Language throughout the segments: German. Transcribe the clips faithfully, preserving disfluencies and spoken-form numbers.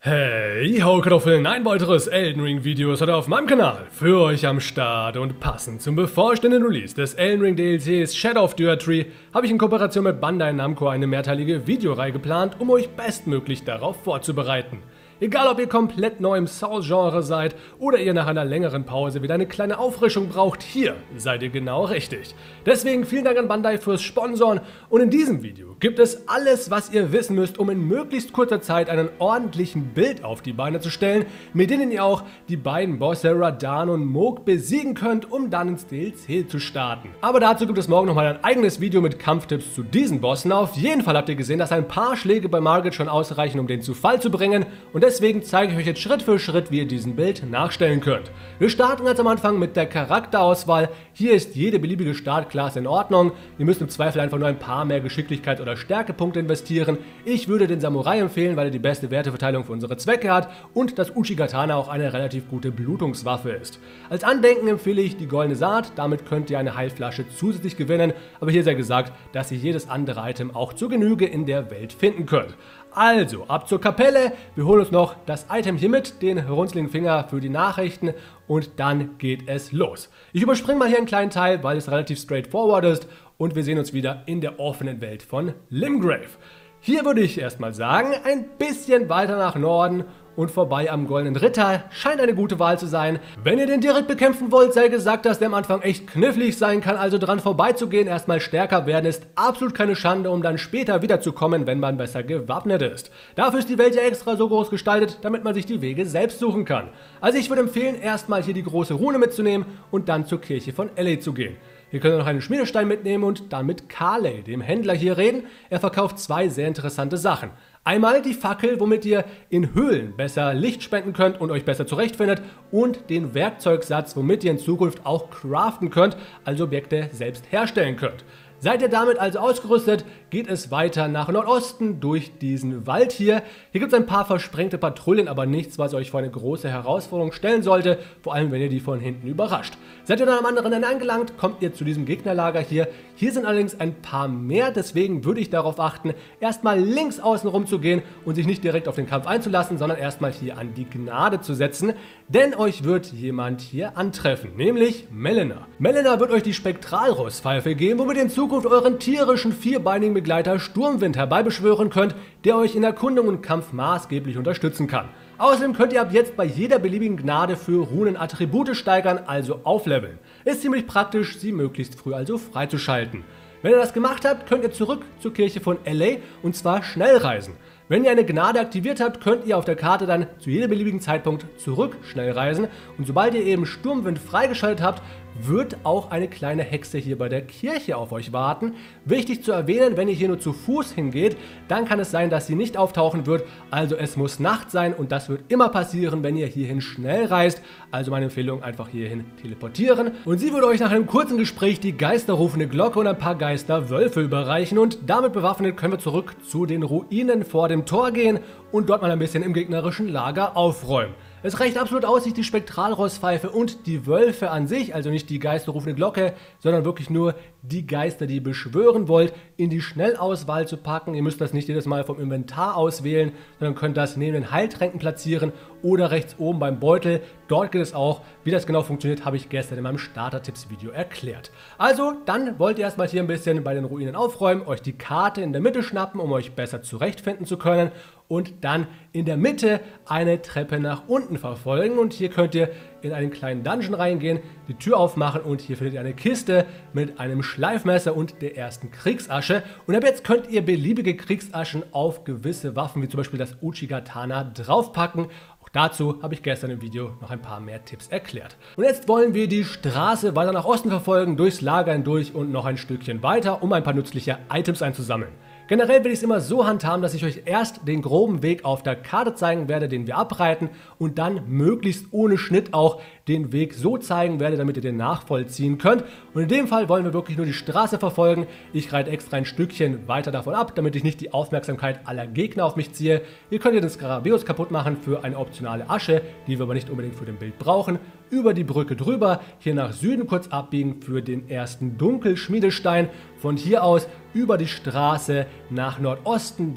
Hey, ho Kartoffeln, ein weiteres Elden Ring Video ist heute auf meinem Kanal für euch am Start und passend zum bevorstehenden Release des Elden Ring D L Cs Shadow of the Erdtree habe ich in Kooperation mit Bandai Namco eine mehrteilige Videoreihe geplant, um euch bestmöglich darauf vorzubereiten. Egal ob ihr komplett neu im Souls-Genre seid oder ihr nach einer längeren Pause wieder eine kleine Auffrischung braucht, hier seid ihr genau richtig. Deswegen vielen Dank an Bandai fürs Sponsoren und in diesem Video gibt es alles, was ihr wissen müsst, um in möglichst kurzer Zeit einen ordentlichen Bild auf die Beine zu stellen, mit denen ihr auch die beiden Bosse Radahn und Mohg besiegen könnt, um dann ins D L C zu starten. Aber dazu gibt es morgen nochmal ein eigenes Video mit Kampftipps zu diesen Bossen. Auf jeden Fall habt ihr gesehen, dass ein paar Schläge bei Margit schon ausreichen, um den zu Fall zu bringen, und deswegen zeige ich euch jetzt Schritt für Schritt, wie ihr diesen Bild nachstellen könnt. Wir starten ganz am Anfang mit der Charakterauswahl. Hier ist jede beliebige Startklasse in Ordnung. Ihr müsst im Zweifel einfach nur ein paar mehr Geschicklichkeit oder Stärkepunkte investieren. Ich würde den Samurai empfehlen, weil er die beste Werteverteilung für unsere Zwecke hat und das Uchigatana auch eine relativ gute Blutungswaffe ist. Als Andenken empfehle ich die Goldene Saat. Damit könnt ihr eine Heilflasche zusätzlich gewinnen, aber hier sei gesagt, dass ihr jedes andere Item auch zur Genüge in der Welt finden könnt. Also, ab zur Kapelle, wir holen uns noch das Item hier mit, den runzligen Finger für die Nachrichten, und dann geht es los. Ich überspringe mal hier einen kleinen Teil, weil es relativ straightforward ist, und wir sehen uns wieder in der offenen Welt von Limgrave. Hier würde ich erstmal sagen, ein bisschen weiter nach Norden und vorbei am Goldenen Ritter scheint eine gute Wahl zu sein. Wenn ihr den direkt bekämpfen wollt, sei gesagt, dass der am Anfang echt knifflig sein kann, also dran vorbeizugehen, erstmal stärker werden, ist absolut keine Schande, um dann später wiederzukommen, wenn man besser gewappnet ist. Dafür ist die Welt ja extra so groß gestaltet, damit man sich die Wege selbst suchen kann. Also ich würde empfehlen, erstmal hier die große Rune mitzunehmen und dann zur Kirche von Elleh zu gehen. Hier könnt ihr noch einen Schmiedestein mitnehmen und dann mit Karley, dem Händler, hier reden. Er verkauft zwei sehr interessante Sachen. Einmal die Fackel, womit ihr in Höhlen besser Licht spenden könnt und euch besser zurechtfindet, und den Werkzeugsatz, womit ihr in Zukunft auch craften könnt, also Objekte selbst herstellen könnt. Seid ihr damit also ausgerüstet, geht es weiter nach Nordosten durch diesen Wald hier. Hier gibt es ein paar versprengte Patrouillen, aber nichts, was euch vor eine große Herausforderung stellen sollte, vor allem wenn ihr die von hinten überrascht. Seid ihr dann am anderen Ende angelangt, kommt ihr zu diesem Gegnerlager hier. Hier sind allerdings ein paar mehr, deswegen würde ich darauf achten, erstmal links außen rum zu gehen und sich nicht direkt auf den Kampf einzulassen, sondern erstmal hier an die Gnade zu setzen, denn euch wird jemand hier antreffen, nämlich Melina. Melina wird euch die Spektralrostpfeife geben, womit ihr in Zukunft euren tierischen vierbeinigen Begleiter Sturmwind herbeibeschwören könnt, der euch in Erkundung und Kampf maßgeblich unterstützen kann. Außerdem könnt ihr ab jetzt bei jeder beliebigen Gnade für Runen Attribute steigern, also aufleveln. Ist ziemlich praktisch, sie möglichst früh also freizuschalten. Wenn ihr das gemacht habt, könnt ihr zurück zur Kirche von Elleh und zwar schnell reisen. Wenn ihr eine Gnade aktiviert habt, könnt ihr auf der Karte dann zu jedem beliebigen Zeitpunkt zurück schnell reisen, und sobald ihr eben Sturmwind freigeschaltet habt, wird auch eine kleine Hexe hier bei der Kirche auf euch warten. Wichtig zu erwähnen, wenn ihr hier nur zu Fuß hingeht, dann kann es sein, dass sie nicht auftauchen wird, also es muss Nacht sein, und das wird immer passieren, wenn ihr hierhin schnell reist. Also meine Empfehlung, einfach hierhin teleportieren, und sie würde euch nach einem kurzen Gespräch die geisterrufende Glocke und ein paar Geisterwölfe überreichen, und damit bewaffnet können wir zurück zu den Ruinen vor dem Tor gehen und dort mal ein bisschen im gegnerischen Lager aufräumen. Es reicht absolut aus, sich die Spektralrostpfeife und die Wölfe an sich, also nicht die geisterrufende Glocke, sondern wirklich nur die Geister, die ihr beschwören wollt, in die Schnellauswahl zu packen. Ihr müsst das nicht jedes Mal vom Inventar auswählen, sondern könnt das neben den Heiltränken platzieren oder rechts oben beim Beutel. Dort geht es auch. Wie das genau funktioniert, habe ich gestern in meinem Starter-Tipps-Video erklärt. Also, dann wollt ihr erstmal hier ein bisschen bei den Ruinen aufräumen, euch die Karte in der Mitte schnappen, um euch besser zurechtfinden zu können, und dann in der Mitte eine Treppe nach unten verfolgen, und hier könnt ihr in einen kleinen Dungeon reingehen, die Tür aufmachen, und hier findet ihr eine Kiste mit einem Schleifmesser und der ersten Kriegsasche, und ab jetzt könnt ihr beliebige Kriegsaschen auf gewisse Waffen, wie zum Beispiel das Uchigatana, draufpacken. Auch dazu habe ich gestern im Video noch ein paar mehr Tipps erklärt. Und jetzt wollen wir die Straße weiter nach Osten verfolgen, durchs Lager hindurch und noch ein Stückchen weiter, um ein paar nützliche Items einzusammeln. Generell will ich es immer so handhaben, dass ich euch erst den groben Weg auf der Karte zeigen werde, den wir abreiten, und dann möglichst ohne Schnitt auch den Weg so zeigen werde, damit ihr den nachvollziehen könnt. Und in dem Fall wollen wir wirklich nur die Straße verfolgen. Ich reite extra ein Stückchen weiter davon ab, damit ich nicht die Aufmerksamkeit aller Gegner auf mich ziehe. Ihr könnt hier den Skarabäus kaputt machen für eine optionale Asche, die wir aber nicht unbedingt für den Bild brauchen. Über die Brücke drüber, hier nach Süden kurz abbiegen für den ersten Dunkelschmiedestein. Von hier aus über die Straße nach Nordosten den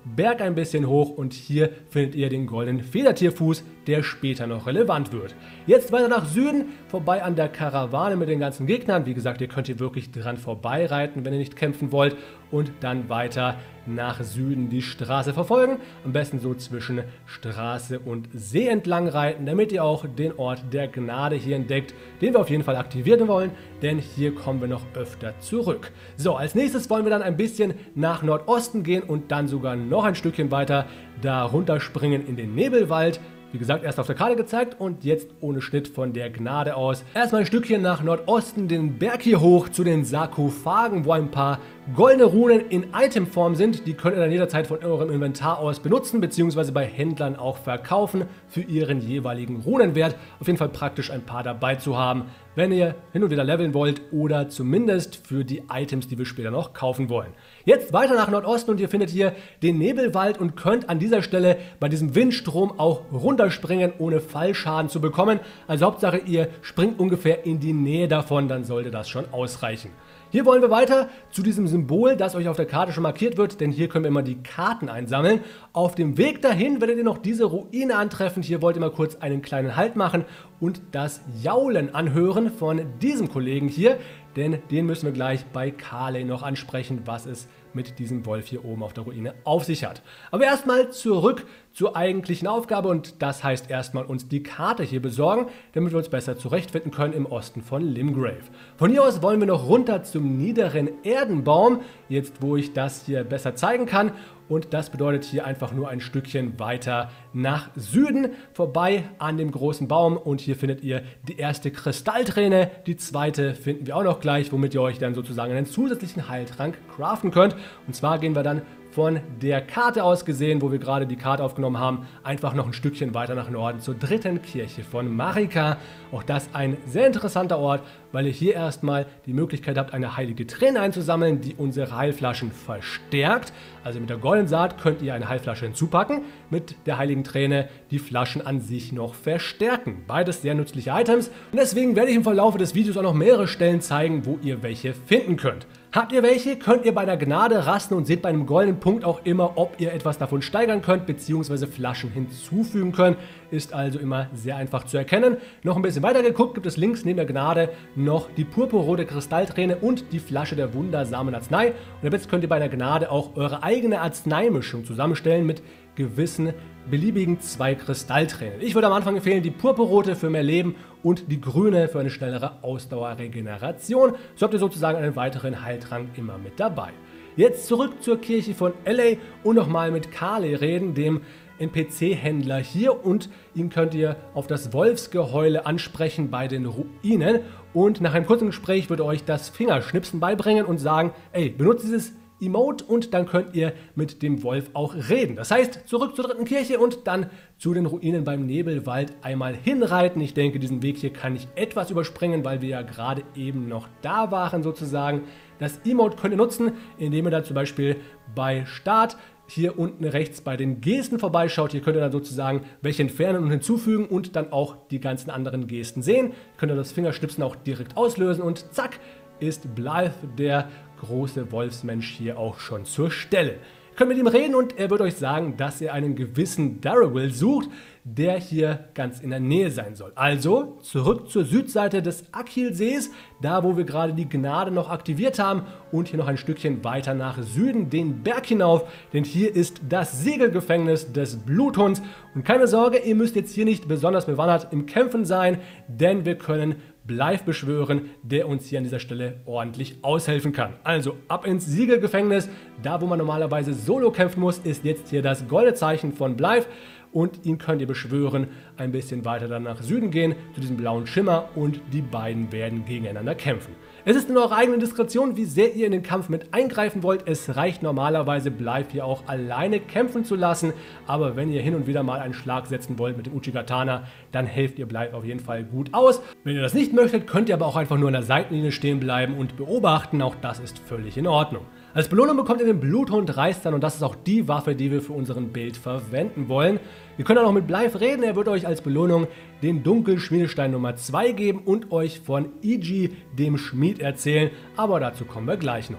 Berg ein bisschen hoch und hier findet ihr den goldenen Federtierfuß, der später noch relevant wird. Jetzt weiter nach Süden, vorbei an der Karawane mit den ganzen Gegnern. Wie gesagt, ihr könnt hier wirklich dran vorbeireiten, wenn ihr nicht kämpfen wollt. Und dann weiter nach Süden die Straße verfolgen. Am besten so zwischen Straße und See entlang reiten, damit ihr auch den Ort der Gnade hier entdeckt, den wir auf jeden Fall aktivieren wollen, denn hier kommen wir noch öfter zurück. So, als nächstes wollen wir dann ein bisschen nach Nordosten gehen und dann sogar noch ein Stückchen weiter da runterspringen in den Nebelwald. Wie gesagt, erst auf der Karte gezeigt und jetzt ohne Schnitt von der Gnade aus. Erstmal ein Stückchen nach Nordosten den Berg hier hoch zu den Sarkophagen, wo ein paar goldene Runen in Itemform sind. Die könnt ihr dann jederzeit von eurem Inventar aus benutzen, beziehungsweise bei Händlern auch verkaufen für ihren jeweiligen Runenwert. Auf jeden Fall praktisch ein paar dabei zu haben, wenn ihr hin und wieder leveln wollt oder zumindest für die Items, die wir später noch kaufen wollen. Jetzt weiter nach Nordosten und ihr findet hier den Nebelwald und könnt an dieser Stelle bei diesem Windstrom auch runterspringen, ohne Fallschaden zu bekommen. Also Hauptsache, ihr springt ungefähr in die Nähe davon, dann sollte das schon ausreichen. Hier wollen wir weiter zu diesem Symbol, das euch auf der Karte schon markiert wird, denn hier können wir immer die Karten einsammeln. Auf dem Weg dahin werdet ihr noch diese Ruine antreffen. Hier wollt ihr mal kurz einen kleinen Halt machen und das Jaulen anhören von diesem Kollegen hier, denn den müssen wir gleich bei Carley noch ansprechen, was es mit diesem Wolf hier oben auf der Ruine auf sich hat. Aber erstmal zurück zur eigentlichen Aufgabe und das heißt erstmal uns die Karte hier besorgen, damit wir uns besser zurechtfinden können im Osten von Limgrave. Von hier aus wollen wir noch runter zum niederen Erdenbaum, jetzt wo ich das hier besser zeigen kann. Und das bedeutet hier einfach nur ein Stückchen weiter nach Süden, vorbei an dem großen Baum. Und hier findet ihr die erste Kristallträne, die zweite finden wir auch noch gleich, womit ihr euch dann sozusagen einen zusätzlichen Heiltrank craften könnt. Und zwar gehen wir dann von der Karte aus gesehen, wo wir gerade die Karte aufgenommen haben, einfach noch ein Stückchen weiter nach Norden zur dritten Kirche von Marika. Auch das ein sehr interessanter Ort, weil ihr hier erstmal die Möglichkeit habt, eine heilige Träne einzusammeln, die unsere Heilflaschen verstärkt. Also mit der goldenen Saat könnt ihr eine Heilflasche hinzupacken, mit der heiligen Träne die Flaschen an sich noch verstärken. Beides sehr nützliche Items und deswegen werde ich im Verlauf des Videos auch noch mehrere Stellen zeigen, wo ihr welche finden könnt. Habt ihr welche, könnt ihr bei der Gnade rasten und seht bei einem goldenen Punkt auch immer, ob ihr etwas davon steigern könnt bzw. Flaschen hinzufügen könnt. Ist also immer sehr einfach zu erkennen. Noch ein bisschen weiter geguckt, gibt es links neben der Gnade noch die purpurrote Kristallträne und die Flasche der wundersamen Arznei. Und jetzt könnt ihr bei der Gnade auch eure eigene Arzneimischung zusammenstellen mit gewissen beliebigen zwei Kristalltränen. Ich würde am Anfang empfehlen, die purpurrote für mehr Leben und die grüne für eine schnellere Ausdauerregeneration. So habt ihr sozusagen einen weiteren Heiltrank immer mit dabei. Jetzt zurück zur Kirche von L A und nochmal mit Carley reden, dem N P C-Händler hier, und ihn könnt ihr auf das Wolfsgeheule ansprechen bei den Ruinen und nach einem kurzen Gespräch wird er euch das Fingerschnipsen beibringen und sagen, ey, benutzt dieses Emote und dann könnt ihr mit dem Wolf auch reden. Das heißt, zurück zur dritten Kirche und dann zu den Ruinen beim Nebelwald einmal hinreiten. Ich denke, diesen Weg hier kann ich etwas überspringen, weil wir ja gerade eben noch da waren sozusagen. Das Emote könnt ihr nutzen, indem ihr dann zum Beispiel bei Start hier unten rechts bei den Gesten vorbeischaut. Hier könnt ihr dann sozusagen welche entfernen und hinzufügen und dann auch die ganzen anderen Gesten sehen. Könnt ihr das Fingerschnipsen auch direkt auslösen und zack, ist Blythe, der große Wolfsmensch, hier auch schon zur Stelle. Ihr könnt mit ihm reden und er wird euch sagen, dass er einen gewissen Darrowil sucht, der hier ganz in der Nähe sein soll. Also zurück zur Südseite des Akilsees, da wo wir gerade die Gnade noch aktiviert haben und hier noch ein Stückchen weiter nach Süden den Berg hinauf, denn hier ist das Siegelgefängnis des Bluthunds. Und keine Sorge, ihr müsst jetzt hier nicht besonders bewandert im Kämpfen sein, denn wir können Blythe beschwören, der uns hier an dieser Stelle ordentlich aushelfen kann. Also ab ins Siegelgefängnis, da wo man normalerweise solo kämpfen muss, ist jetzt hier das goldene Zeichen von Blythe und ihn könnt ihr beschwören, ein bisschen weiter dann nach Süden gehen, zu diesem blauen Schimmer und die beiden werden gegeneinander kämpfen. Es ist in eurer eigenen Diskretion, wie sehr ihr in den Kampf mit eingreifen wollt. Es reicht normalerweise, Blythe hier auch alleine kämpfen zu lassen. Aber wenn ihr hin und wieder mal einen Schlag setzen wollt mit dem Uchigatana, dann helft ihr Blythe auf jeden Fall gut aus. Wenn ihr das nicht möchtet, könnt ihr aber auch einfach nur an der Seitenlinie stehen bleiben und beobachten. Auch das ist völlig in Ordnung. Als Belohnung bekommt ihr den Bluthund Reistern und das ist auch die Waffe, die wir für unseren Bild verwenden wollen. Ihr könnt auch noch mit Blythe reden, er wird euch als Belohnung den Dunkelschmiedestein Nummer zwei geben und euch von Iji, dem Schmied, erzählen, aber dazu kommen wir gleich noch.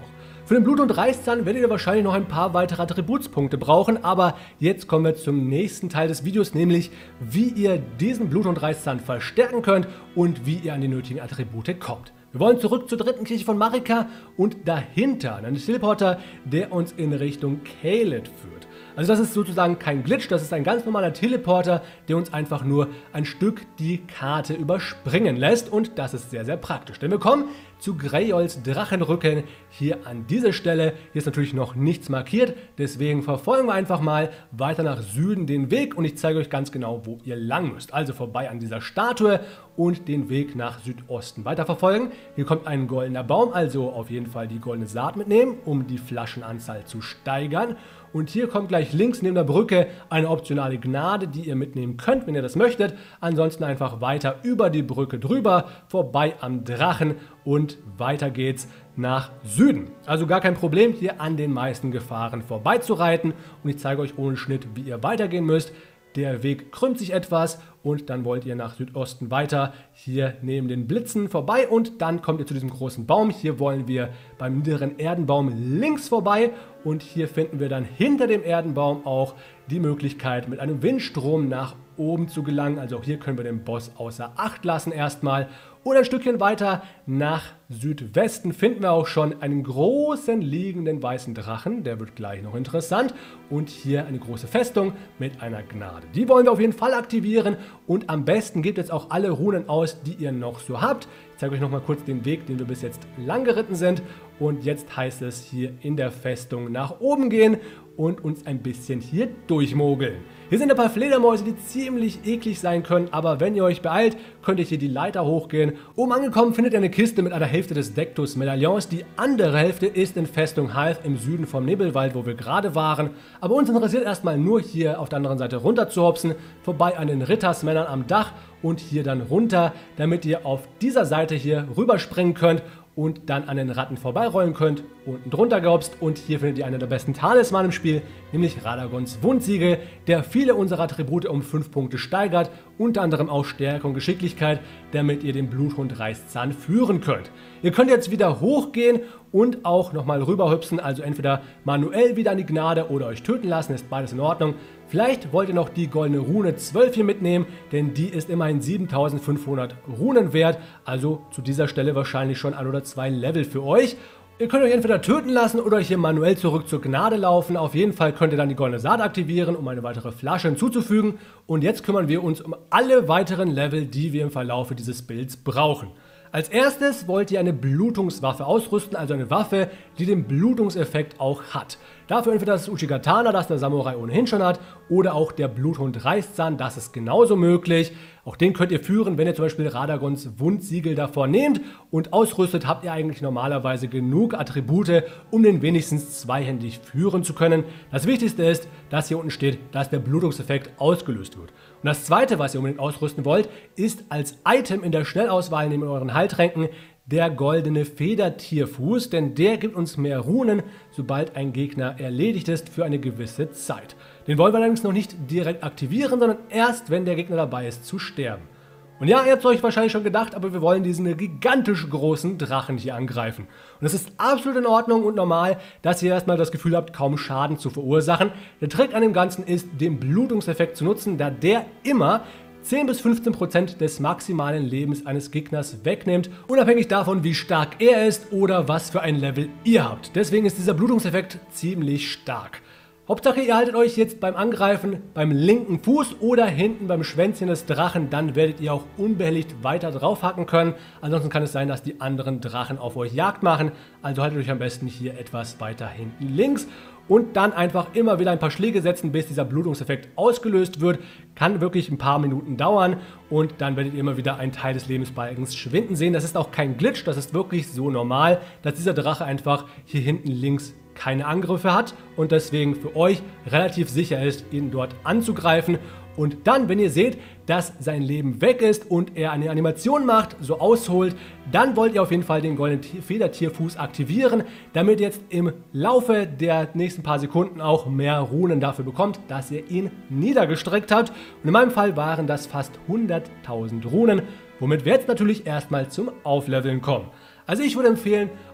Für den Blut- und Reißzahn werdet ihr wahrscheinlich noch ein paar weitere Attributspunkte brauchen, aber jetzt kommen wir zum nächsten Teil des Videos, nämlich wie ihr diesen Blut- und Reißzahn verstärken könnt und wie ihr an die nötigen Attribute kommt. Wir wollen zurück zur dritten Kirche von Marika und dahinter einen Teleporter, der uns in Richtung Caelid führt. Also das ist sozusagen kein Glitch, das ist ein ganz normaler Teleporter, der uns einfach nur ein Stück die Karte überspringen lässt und das ist sehr, sehr praktisch. Denn wir kommen zu Greyolls Drachenrücken hier an dieser Stelle. Hier ist natürlich noch nichts markiert, deswegen verfolgen wir einfach mal weiter nach Süden den Weg und ich zeige euch ganz genau, wo ihr lang müsst. Also vorbei an dieser Statue und den Weg nach Südosten weiterverfolgen. Hier kommt ein goldener Baum, also auf jeden Fall die goldene Saat mitnehmen, um die Flaschenanzahl zu steigern. Und hier kommt gleich links neben der Brücke eine optionale Gnade, die ihr mitnehmen könnt, wenn ihr das möchtet. Ansonsten einfach weiter über die Brücke drüber, vorbei am Drachen und weiter geht's nach Süden. Also gar kein Problem, hier an den meisten Gefahren vorbeizureiten. Und ich zeige euch ohne Schnitt, wie ihr weitergehen müsst. Der Weg krümmt sich etwas und dann wollt ihr nach Südosten weiter, hier neben den Blitzen vorbei und dann kommt ihr zu diesem großen Baum. Hier wollen wir beim niederen Erdenbaum links vorbei und hier finden wir dann hinter dem Erdenbaum auch die Möglichkeit, mit einem Windstrom nach oben zu gelangen. Also auch hier können wir den Boss außer Acht lassen erstmal. Und ein Stückchen weiter nach Südwesten finden wir auch schon einen großen liegenden weißen Drachen. Der wird gleich noch interessant. Und hier eine große Festung mit einer Gnade. Die wollen wir auf jeden Fall aktivieren. Und am besten gebt jetzt auch alle Runen aus, die ihr noch so habt. Ich zeige euch noch mal kurz den Weg, den wir bis jetzt lang geritten sind. Und jetzt heißt es hier in der Festung nach oben gehen und uns ein bisschen hier durchmogeln. Hier sind ein paar Fledermäuse, die ziemlich eklig sein können, aber wenn ihr euch beeilt, könnt ihr hier die Leiter hochgehen. Oben angekommen findet ihr eine Kiste mit einer Hälfte des Dektus-Medaillons. Die andere Hälfte ist in Festung Hythe im Süden vom Nebelwald, wo wir gerade waren. Aber uns interessiert erstmal nur hier auf der anderen Seite runter zu hopsen, vorbei an den Rittersmännern am Dach und hier dann runter, damit ihr auf dieser Seite hier rüberspringen könnt und dann an den Ratten vorbeirollen könnt, unten drunter gehopst und hier findet ihr einen der besten Talisman im Spiel, nämlich Radagons Wundsiegel, der viele unserer Attribute um fünf Punkte steigert, unter anderem auch Stärke und Geschicklichkeit, damit ihr den Bluthund Reißzahn führen könnt. Ihr könnt jetzt wieder hochgehen und auch nochmal rüberhüpsen, also entweder manuell wieder an die Gnade oder euch töten lassen, ist beides in Ordnung. Vielleicht wollt ihr noch die goldene Rune zwölf hier mitnehmen, denn die ist immerhin siebentausendfünfhundert Runen wert, also zu dieser Stelle wahrscheinlich schon ein oder zwei Level für euch. Ihr könnt euch entweder töten lassen oder hier manuell zurück zur Gnade laufen. Auf jeden Fall könnt ihr dann die goldene Saat aktivieren, um eine weitere Flasche hinzuzufügen. Und jetzt kümmern wir uns um alle weiteren Level, die wir im Verlaufe dieses Builds brauchen. Als erstes wollt ihr eine Blutungswaffe ausrüsten, also eine Waffe, die den Blutungseffekt auch hat. Dafür entweder das Uchigatana, das der Samurai ohnehin schon hat, oder auch der Bluthund Reißzahn, das ist genauso möglich. Auch den könnt ihr führen, wenn ihr zum Beispiel Radagons Wundsiegel davor nehmt und ausrüstet, habt ihr eigentlich normalerweise genug Attribute, um den wenigstens zweihändig führen zu können. Das Wichtigste ist, dass hier unten steht, dass der Blutungseffekt ausgelöst wird. Und das zweite, was ihr unbedingt ausrüsten wollt, ist als Item in der Schnellauswahl neben euren Heiltränken der goldene Federtierfuß, denn der gibt uns mehr Runen, sobald ein Gegner erledigt ist für eine gewisse Zeit. Den wollen wir allerdings noch nicht direkt aktivieren, sondern erst, wenn der Gegner dabei ist zu sterben. Und ja, ihr habt es euch wahrscheinlich schon gedacht, aber wir wollen diesen gigantisch großen Drachen hier angreifen. Und es ist absolut in Ordnung und normal, dass ihr erstmal das Gefühl habt, kaum Schaden zu verursachen. Der Trick an dem Ganzen ist, den Blutungseffekt zu nutzen, da der immer zehn bis fünfzehn Prozent des maximalen Lebens eines Gegners wegnimmt, unabhängig davon, wie stark er ist oder was für ein Level ihr habt. Deswegen ist dieser Blutungseffekt ziemlich stark. Hauptsache, ihr haltet euch jetzt beim Angreifen beim linken Fuß oder hinten beim Schwänzchen des Drachen, dann werdet ihr auch unbehelligt weiter draufhacken können. Ansonsten kann es sein, dass die anderen Drachen auf euch Jagd machen, also haltet euch am besten hier etwas weiter hinten links. Und dann einfach immer wieder ein paar Schläge setzen, bis dieser Blutungseffekt ausgelöst wird. Kann wirklich ein paar Minuten dauern und dann werdet ihr immer wieder einen Teil des Lebensbalkens schwinden sehen. Das ist auch kein Glitch, das ist wirklich so normal, dass dieser Drache einfach hier hinten links keine Angriffe hat und deswegen für euch relativ sicher ist, ihn dort anzugreifen. Und dann, wenn ihr seht, dass sein Leben weg ist und er eine Animation macht, so ausholt, dann wollt ihr auf jeden Fall den goldenen Federtierfuß aktivieren, damit ihr jetzt im Laufe der nächsten paar Sekunden auch mehr Runen dafür bekommt, dass ihr ihn niedergestreckt habt. Und in meinem Fall waren das fast hunderttausend Runen, womit wir jetzt natürlich erstmal zum Aufleveln kommen. Also ich würde empfehlen,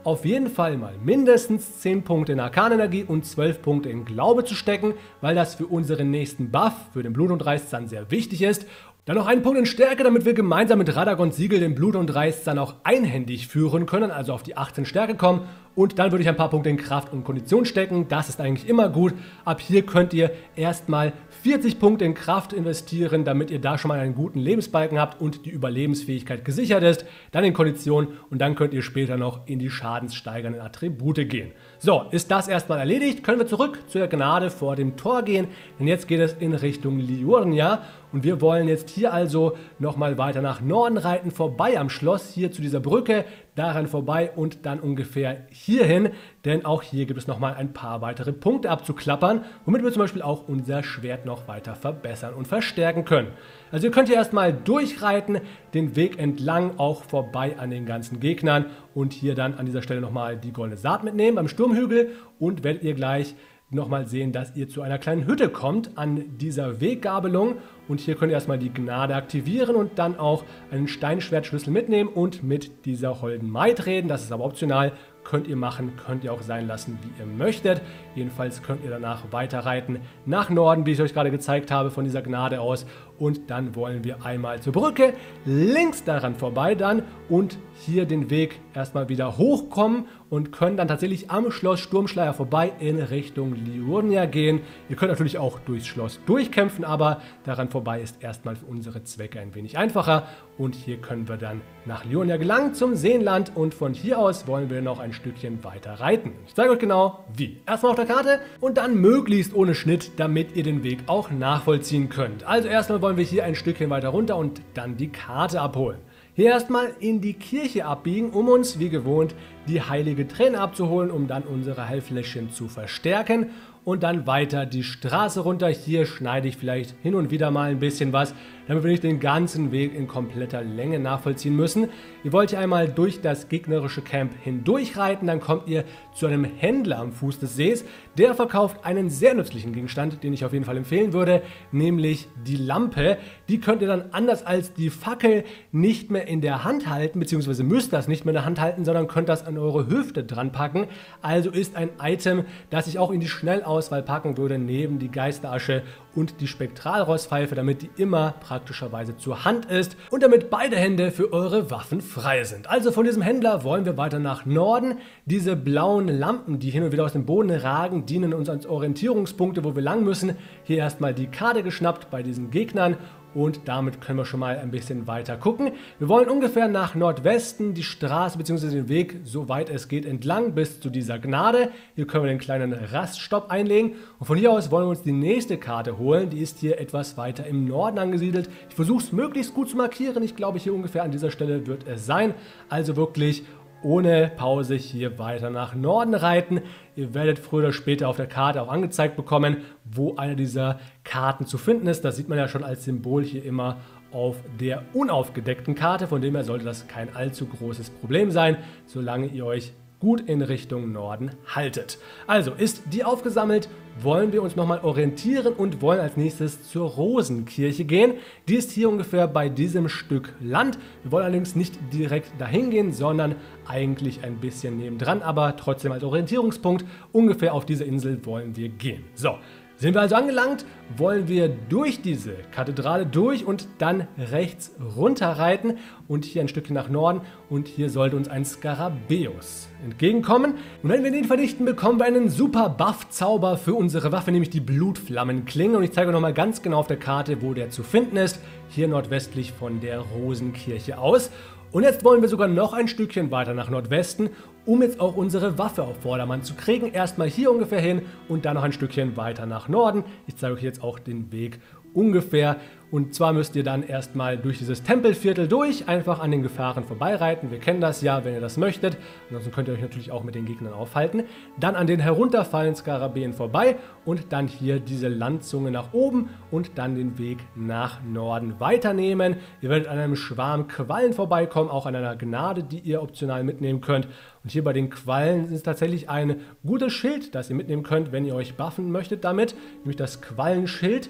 auf jeden Fall mal mindestens zehn Punkte in Arkanenergie und zwölf Punkte in Glaube zu stecken, weil das für unseren nächsten Buff, für den Blut- und Reißzahn, sehr wichtig ist. Dann noch einen Punkt in Stärke, damit wir gemeinsam mit Radagons Siegel den Blut- und Reißzahn auch einhändig führen können, also auf die achtzehn Stärke kommen. Und dann würde ich ein paar Punkte in Kraft und Kondition stecken, das ist eigentlich immer gut. Ab hier könnt ihr erstmal vierzig Punkte in Kraft investieren, damit ihr da schon mal einen guten Lebensbalken habt und die Überlebensfähigkeit gesichert ist. Dann in Kondition und dann könnt ihr später noch in die schadenssteigernden Attribute gehen. So, ist das erstmal erledigt, können wir zurück zu der Gnade vor dem Tor gehen, denn jetzt geht es in Richtung Liurnia. Und wir wollen jetzt hier also nochmal weiter nach Norden reiten, vorbei am Schloss, hier zu dieser Brücke, daran vorbei und dann ungefähr hierhin, denn auch hier gibt es nochmal ein paar weitere Punkte abzuklappern, womit wir zum Beispiel auch unser Schwert noch weiter verbessern und verstärken können. Also ihr könnt hier erstmal durchreiten, den Weg entlang, auch vorbei an den ganzen Gegnern und hier dann an dieser Stelle nochmal die goldene Saat mitnehmen beim Sturmhügel und werdet ihr gleich nochmal sehen, dass ihr zu einer kleinen Hütte kommt an dieser Weggabelung und hier könnt ihr erstmal die Gnade aktivieren und dann auch einen Steinschwertschlüssel mitnehmen und mit dieser holden Maid reden, das ist aber optional, könnt ihr machen, könnt ihr auch sein lassen, wie ihr möchtet. Jedenfalls könnt ihr danach weiterreiten nach Norden, wie ich euch gerade gezeigt habe, von dieser Gnade aus. Und dann wollen wir einmal zur Brücke, links daran vorbei dann und hier den Weg erstmal wieder hochkommen und können dann tatsächlich am Schloss Sturmschleier vorbei in Richtung Liurnia gehen. Ihr könnt natürlich auch durchs Schloss durchkämpfen, aber daran vorbei ist erstmal für unsere Zwecke ein wenig einfacher. Und hier können wir dann nach Liurnia gelangen zum Seenland und von hier aus wollen wir noch ein Stückchen weiter reiten. Ich zeige euch genau wie. Erstmal auf der Karte und dann möglichst ohne Schnitt, damit ihr den Weg auch nachvollziehen könnt. Also erstmal wollen wir hier ein Stückchen weiter runter und dann die Karte abholen. Hier erstmal in die Kirche abbiegen, um uns wie gewohnt die heilige Träne abzuholen, um dann unsere Heilfläschchen zu verstärken. Und dann weiter die Straße runter. Hier schneide ich vielleicht hin und wieder mal ein bisschen was, damit wir nicht den ganzen Weg in kompletter Länge nachvollziehen müssen. Ihr wollt hier einmal durch das gegnerische Camp hindurch reiten, dann kommt ihr zu einem Händler am Fuß des Sees. Der verkauft einen sehr nützlichen Gegenstand, den ich auf jeden Fall empfehlen würde, nämlich die Lampe. Die könnt ihr dann anders als die Fackel nicht mehr in der Hand halten, beziehungsweise müsst das nicht mehr in der Hand halten, sondern könnt das an eure Hüfte dran packen. Also ist ein Item, das ich auch in die Schnellauswahl packen würde, neben die Geisterasche und die Spektralrostpfeife, damit die immer praktischerweise zur Hand ist und damit beide Hände für eure Waffen frei sind. Also von diesem Händler wollen wir weiter nach Norden. Diese blauen Lampen, die hin und wieder aus dem Boden ragen, dienen uns als Orientierungspunkte, wo wir lang müssen. Hier erstmal die Karte geschnappt bei diesen Gegnern. Und damit können wir schon mal ein bisschen weiter gucken. Wir wollen ungefähr nach Nordwesten die Straße bzw. den Weg, soweit es geht, entlang bis zu dieser Gnade. Hier können wir den kleinen Raststopp einlegen. Und von hier aus wollen wir uns die nächste Karte holen. Die ist hier etwas weiter im Norden angesiedelt. Ich versuche es möglichst gut zu markieren. Ich glaube, hier ungefähr an dieser Stelle wird es sein. Also wirklich ohne Pause hier weiter nach Norden reiten. Ihr werdet früher oder später auf der Karte auch angezeigt bekommen, wo eine dieser Karten zu finden ist. Das sieht man ja schon als Symbol hier immer auf der unaufgedeckten Karte. Von dem her sollte das kein allzu großes Problem sein, solange ihr euch gut in Richtung Norden haltet. Also ist die aufgesammelt, wollen wir uns nochmal orientieren und wollen als nächstes zur Rosenkirche gehen. Die ist hier ungefähr bei diesem Stück Land. Wir wollen allerdings nicht direkt dahin gehen, sondern eigentlich ein bisschen nebendran, aber trotzdem als Orientierungspunkt ungefähr auf diese Insel wollen wir gehen. So. Sind wir also angelangt, wollen wir durch diese Kathedrale durch und dann rechts runter reiten und hier ein Stückchen nach Norden und hier sollte uns ein Skarabäus entgegenkommen. Und wenn wir den vernichten, bekommen wir einen super Buff-Zauber für unsere Waffe, nämlich die Blutflammenklinge. Und ich zeige euch nochmal ganz genau auf der Karte, wo der zu finden ist, hier nordwestlich von der Rosenkirche aus. Und jetzt wollen wir sogar noch ein Stückchen weiter nach Nordwesten, um jetzt auch unsere Waffe auf Vordermann zu kriegen. Erstmal hier ungefähr hin und dann noch ein Stückchen weiter nach Norden. Ich zeige euch jetzt auch den Weg ungefähr. Und zwar müsst ihr dann erstmal durch dieses Tempelviertel durch, einfach an den Gefahren vorbeireiten. Wir kennen das ja, wenn ihr das möchtet. Ansonsten könnt ihr euch natürlich auch mit den Gegnern aufhalten. Dann an den herunterfallenden Skarabäen vorbei und dann hier diese Landzunge nach oben und dann den Weg nach Norden weiternehmen. Ihr werdet an einem Schwarm Quallen vorbeikommen, auch an einer Gnade, die ihr optional mitnehmen könnt. Und hier bei den Quallen ist tatsächlich ein gutes Schild, das ihr mitnehmen könnt, wenn ihr euch buffen möchtet damit, nämlich das Quallenschild.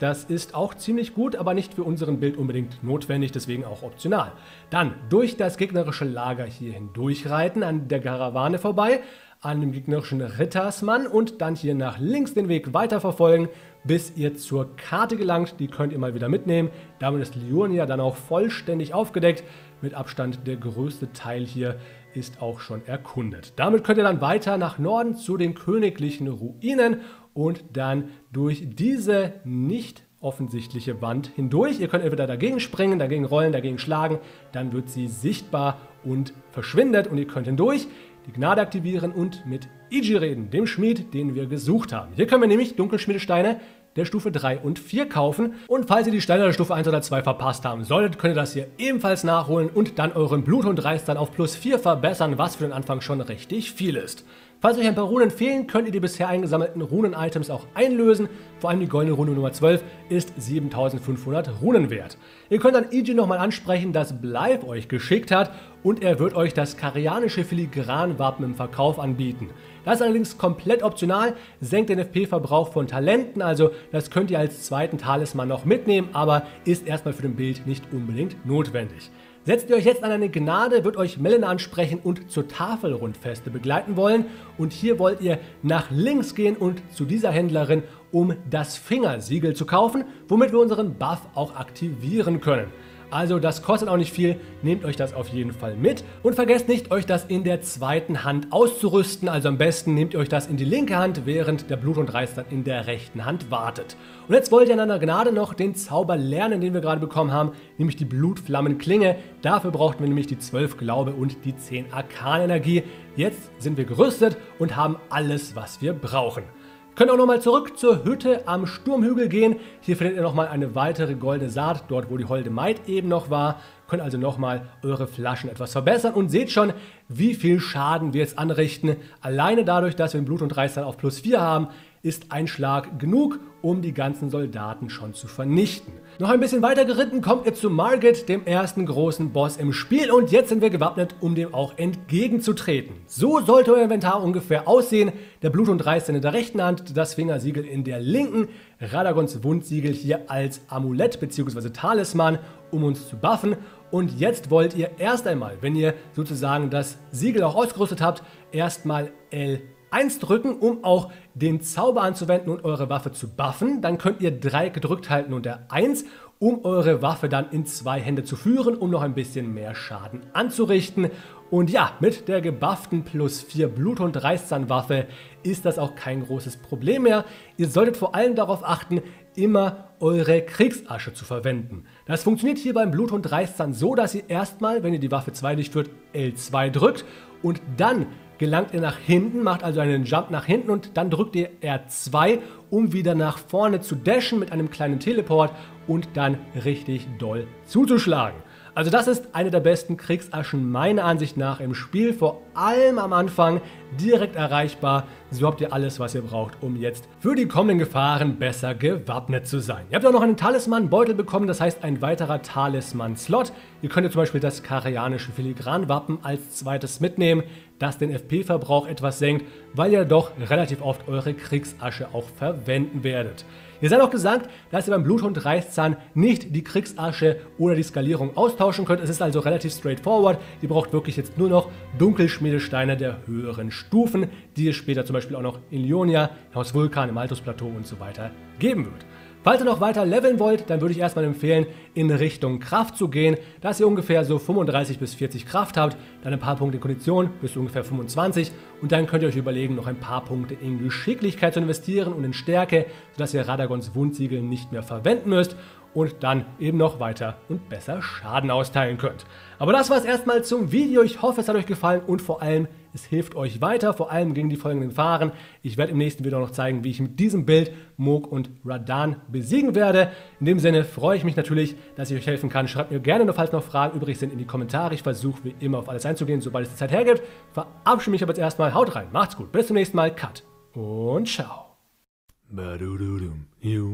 Das ist auch ziemlich gut, aber nicht für unseren Bild unbedingt notwendig, deswegen auch optional. Dann durch das gegnerische Lager hier hindurchreiten, an der Karawane vorbei, an dem gegnerischen Rittersmann und dann hier nach links den Weg weiterverfolgen, bis ihr zur Karte gelangt. Die könnt ihr mal wieder mitnehmen. Damit ist Liurnia dann auch vollständig aufgedeckt. Mit Abstand der größte Teil hier ist auch schon erkundet. Damit könnt ihr dann weiter nach Norden zu den königlichen Ruinen und dann durch diese nicht offensichtliche Wand hindurch. Ihr könnt entweder dagegen springen, dagegen rollen, dagegen schlagen. Dann wird sie sichtbar und verschwindet und ihr könnt hindurch die Gnade aktivieren und mit Iji reden, dem Schmied, den wir gesucht haben. Hier können wir nämlich Dunkelschmiedesteine der Stufe drei und vier kaufen. Und falls ihr die Steine der Stufe eins oder zwei verpasst haben solltet, könnt ihr das hier ebenfalls nachholen und dann euren Bluthund-Reiz dann auf plus vier verbessern, was für den Anfang schon richtig viel ist. Falls euch ein paar Runen fehlen, könnt ihr die bisher eingesammelten Runen-Items auch einlösen. Vor allem die goldene Rune Nummer zwölf ist siebentausendfünfhundert Runen wert. Ihr könnt dann Iji nochmal ansprechen, dass Blythe euch geschickt hat und er wird euch das karianische Filigranwappen im Verkauf anbieten. Das ist allerdings komplett optional, senkt den F P-Verbrauch von Talenten, also das könnt ihr als zweiten Talisman noch mitnehmen, aber ist erstmal für den Bild nicht unbedingt notwendig. Setzt ihr euch jetzt an eine Gnade, wird euch Melina ansprechen und zur Tafelrundfeste begleiten wollen. Und hier wollt ihr nach links gehen und zu dieser Händlerin, um das Fingersiegel zu kaufen, womit wir unseren Buff auch aktivieren können. Also das kostet auch nicht viel, nehmt euch das auf jeden Fall mit und vergesst nicht, euch das in der zweiten Hand auszurüsten. Also am besten nehmt ihr euch das in die linke Hand, während der Bluthund-Reiz dann in der rechten Hand wartet. Und jetzt wollt ihr in einer Gnade noch den Zauber lernen, den wir gerade bekommen haben, nämlich die Blutflammenklinge. Dafür brauchten wir nämlich die zwölf Glaube und die zehn Arkanenergie. Jetzt sind wir gerüstet und haben alles, was wir brauchen. Könnt auch nochmal zurück zur Hütte am Sturmhügel gehen. Hier findet ihr nochmal eine weitere goldene Saat, dort wo die holde Maid eben noch war. Könnt also nochmal eure Flaschen etwas verbessern und seht schon, wie viel Schaden wir jetzt anrichten. Alleine dadurch, dass wir den Bluthund-Reiz dann auf plus vier haben, ist ein Schlag genug, um die ganzen Soldaten schon zu vernichten. Noch ein bisschen weiter geritten kommt ihr zu Margit, dem ersten großen Boss im Spiel, und jetzt sind wir gewappnet, um dem auch entgegenzutreten. So sollte euer Inventar ungefähr aussehen. Der Bluthund-Reiz in der rechten Hand, das Fingersiegel in der linken, Radagons Wundsiegel hier als Amulett bzw. Talisman, um uns zu buffen. Und jetzt wollt ihr erst einmal, wenn ihr sozusagen das Siegel auch ausgerüstet habt, erstmal L eins drücken, um auch den Zauber anzuwenden und eure Waffe zu buffen. Dann könnt ihr Dreieck gedrückt halten und der eins, um eure Waffe dann in zwei Hände zu führen, um noch ein bisschen mehr Schaden anzurichten. Und ja, mit der gebufften plus vier Bluthund-Reißzahnwaffe ist das auch kein großes Problem mehr. Ihr solltet vor allem darauf achten, immer eure Kriegsasche zu verwenden. Das funktioniert hier beim Bluthund-Reißzahn so, dass ihr erstmal, wenn ihr die Waffe zwei durchführt, L zwei drückt und dann gelangt ihr nach hinten, macht also einen Jump nach hinten und dann drückt ihr R zwei, um wieder nach vorne zu dashen mit einem kleinen Teleport und dann richtig doll zuzuschlagen. Also das ist eine der besten Kriegsaschen meiner Ansicht nach im Spiel, vor allem am Anfang, direkt erreichbar. So habt ihr alles, was ihr braucht, um jetzt für die kommenden Gefahren besser gewappnet zu sein. Ihr habt auch noch einen Talisman-Beutel bekommen, das heißt ein weiterer Talisman-Slot. Ihr könnt zum Beispiel das karianische Filigranwappen als zweites mitnehmen, das den F P-Verbrauch etwas senkt, weil ihr doch relativ oft eure Kriegsasche auch verwenden werdet. Ihr seid auch gesagt, dass ihr beim Bluthund-Reißzahn nicht die Kriegsasche oder die Skalierung austauschen könnt. Es ist also relativ straightforward. Ihr braucht wirklich jetzt nur noch Dunkelschmiedesteine der höheren Stufen, die es später zum Beispiel auch noch in Liurnia, Haus Vulkan, im Altus-Plateau und so weiter geben wird. Falls ihr noch weiter leveln wollt, dann würde ich erstmal empfehlen, in Richtung Kraft zu gehen, dass ihr ungefähr so fünfunddreißig bis vierzig Kraft habt, dann ein paar Punkte in Kondition bis ungefähr fünfundzwanzig und dann könnt ihr euch überlegen, noch ein paar Punkte in Geschicklichkeit zu investieren und in Stärke, sodass ihr Radagons Wundsiegel nicht mehr verwenden müsst und dann eben noch weiter und besser Schaden austeilen könnt. Aber das war es erstmal zum Video. Ich hoffe, es hat euch gefallen und vor allem, es hilft euch weiter, vor allem gegen die folgenden Gefahren. Ich werde im nächsten Video noch zeigen, wie ich mit diesem Bild Mohg und Radahn besiegen werde. In dem Sinne freue ich mich natürlich, dass ich euch helfen kann. Schreibt mir gerne, falls noch Fragen übrig sind, in die Kommentare. Ich versuche wie immer auf alles einzugehen, sobald es die Zeit hergibt. Verabschiede mich aber jetzt erstmal. Haut rein, macht's gut, bis zum nächsten Mal. Cut und ciao. Ba-do-do-dum,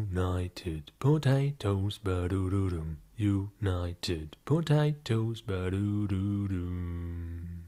United Potatoes, ba-do-do-dum, United Potatoes, ba-do-do-dum.